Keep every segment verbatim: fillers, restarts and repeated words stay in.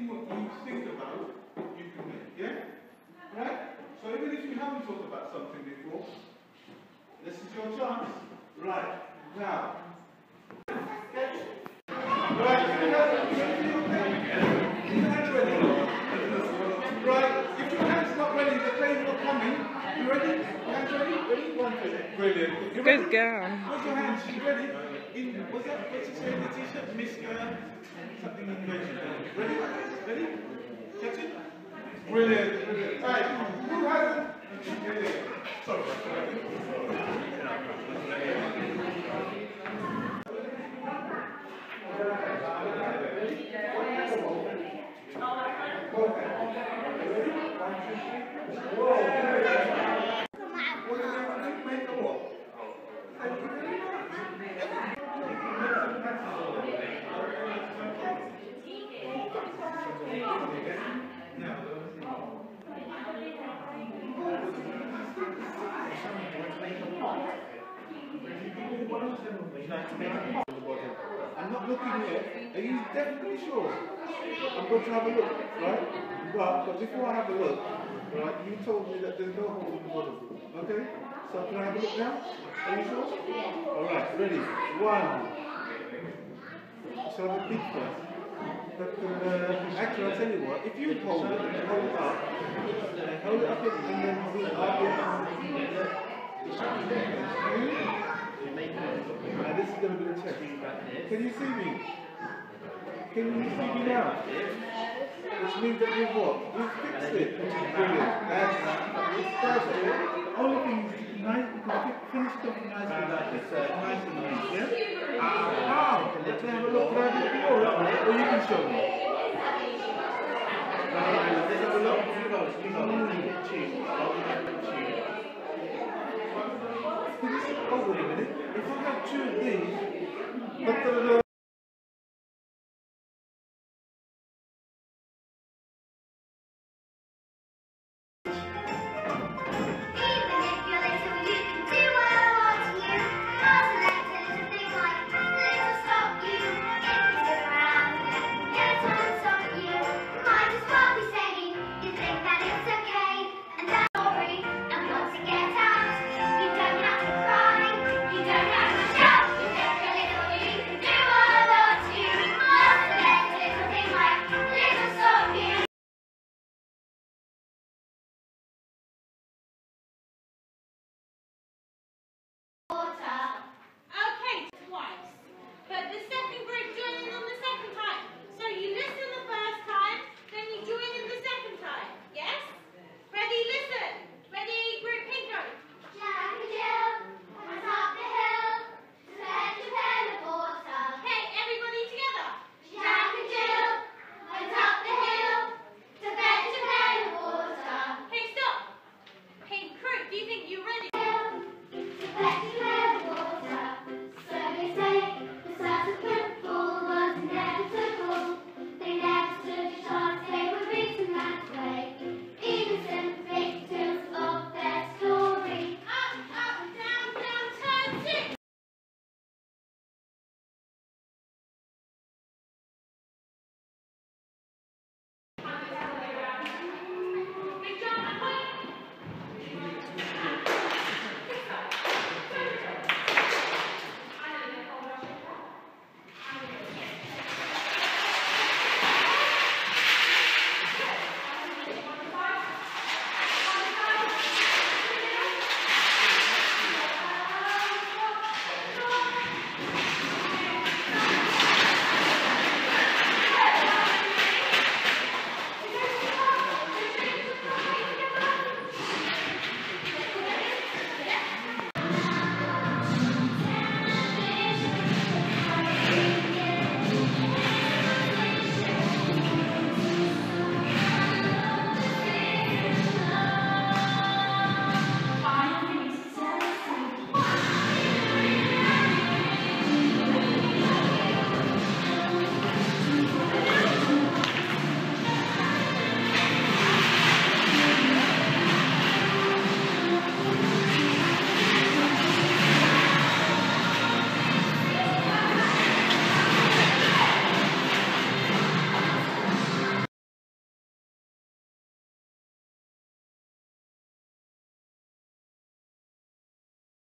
anything what you think about, you can make, yeah? Right? So even if you haven't thought about something before, this is your chance. Right, now. Okay. Right, if your hand's ready. Right, if your hand's not ready, the play's not coming. You ready? Hands ready? Ready? One, two. Brilliant. You ready? Good girl. Where's your hands? You ready? In, what's that? What's it say in the t-shirt? Mister Something in Ready? Ready? Ready? Catch it? Brilliant. Brilliant. Right. Who hasn't? Brilliant. Sorry. I'm not looking yet. Are you definitely sure? I'm going to have a look, right? But, but before I have a look, right, you told me that there's no hole in the bottom. Okay? So can I have a look now? Are you sure? Alright, ready? One. So the big first. But uh, actually, I'll tell you what, if you hold it, hold it up, and hold it up and then hold it up and now this is going to be the test. Can you see me? Can you see me now? Which means that you've what? You've fixed it. Brilliant. That's perfect. The only thing is nice, you can finish it off nicely like this. Uh, nice and neat, yeah? How? Let's have a look. Can I do it for you? Or you can show me? Let's have a look. Hold on a minute. If I have two of these, but the You don't have to shout, you think a little you can do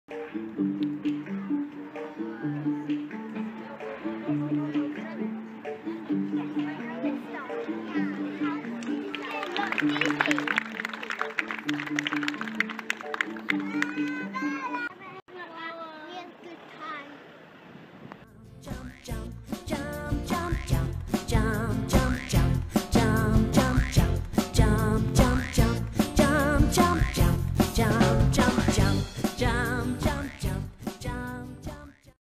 Thank you.